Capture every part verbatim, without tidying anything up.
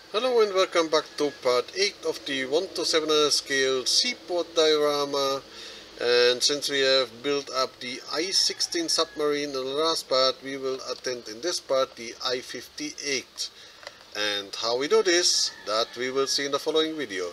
Hello and welcome back to part eight of the one to seven hundred scale seaport diorama. And since we have built up the I sixteen submarine in the last part, we will attempt in this part the I fifty-eight. And how we do this, that we will see in the following video.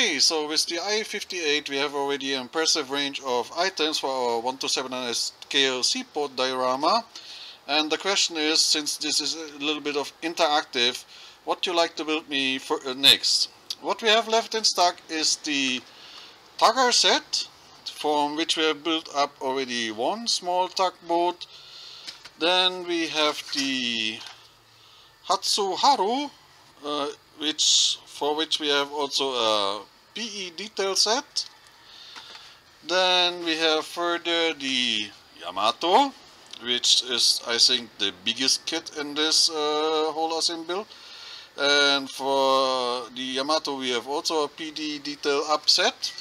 Okay, so with the I fifty-eight we have already an impressive range of items for our one to seven hundred scale seaport diorama. And the question is, since this is a little bit of interactive, what you like to build me for uh, next? What we have left in stock is the tugger set, from which we have built up already one small tugboat. Then we have the Hatsuharu, uh, which for which we have also a P E detail set. Then we have further the Yamato, which is, I think, the biggest kit in this uh, whole assembly. And for the Yamato we have also a P D detail up set.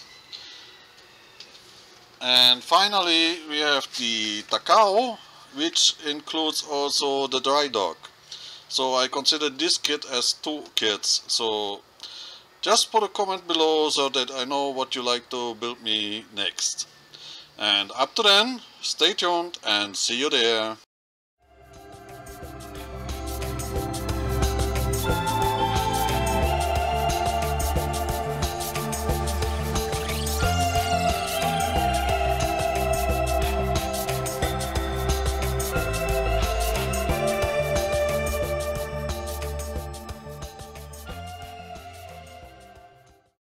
And finally we have the Takao, which includes also the dry dock. So I consider this kit as two kits. So just put a comment below so that I know what you like to build me next. And up to then, stay tuned and see you there.